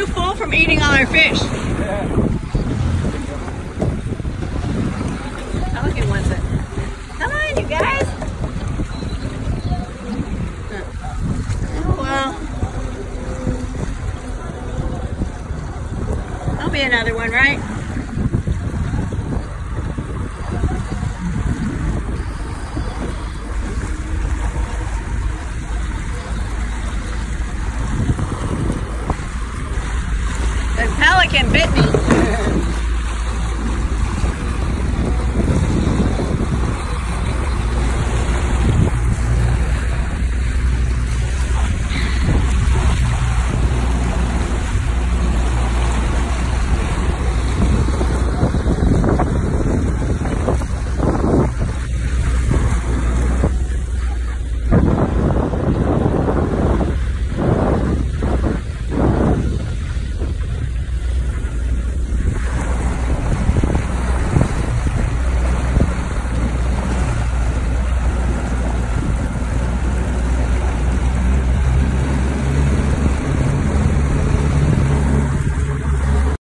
too full from eating all our fish. Pelican wants it. Come on, you guys. Oh, well. There'll be another one, right? The pelican bit me.